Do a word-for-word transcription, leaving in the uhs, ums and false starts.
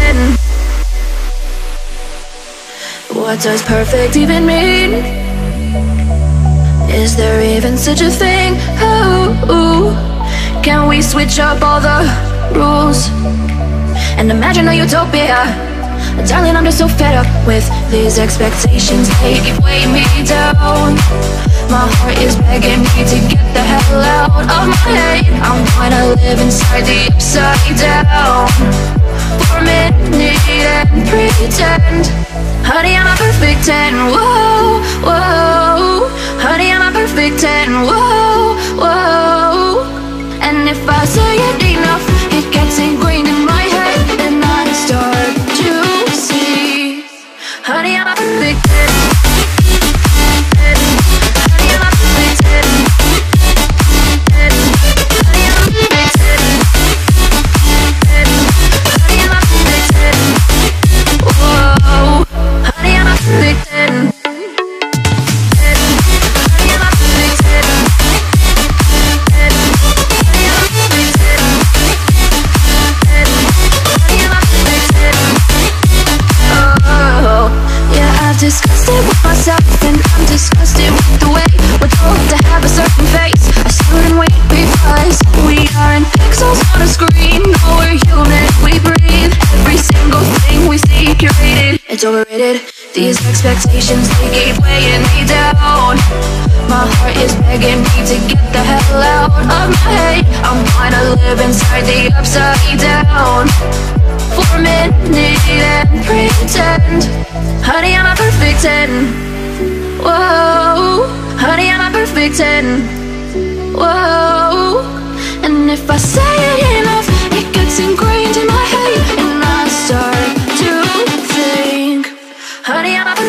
ten. What does perfect even mean? Is there even such a thing? Oh, can we switch up all the rules and imagine a utopia? Darling, I'm just so fed up with these expectations. They keep weighing me down. My heart is begging me to get the hell out of my head. I'm gonna live inside the upside down for a minute and pretend. Honey, I'm a perfect ten. Whoa, whoa. Honey, I'm a perfect ten. Whoa, whoa. And if I say it enough, it gets ingrained in my head, and I start to see. Honey, I'm a perfect ten. Honey, I'm a perfect ten. Honey, I'm a perfect ten. Honey, I'm a perfect ten. Whoa. Honey, I'm a perfect ten. Honey, I'm a perfect ten. Honey, I'm a perfect ten. Honey, I'm a perfect ten. Oh, yeah, I've discussed it with myself, and I'm disgusted with the way we're told to have a certain face, a certain weight, because we aren't pixels on a screen. No, we're human, we breathe. Every single thing we see curated, it's overrated. These expectations, they keep weighing me down. My heart is begging me to get the hell out of my head. I'm gonna live inside the upside down for a minute and pretend. Honey, I'm a perfect ten. Whoa. Honey, I'm a perfect ten. Whoa. And if I say it enough, it gets ingrained in my head, and I start to think. Honey, I'm a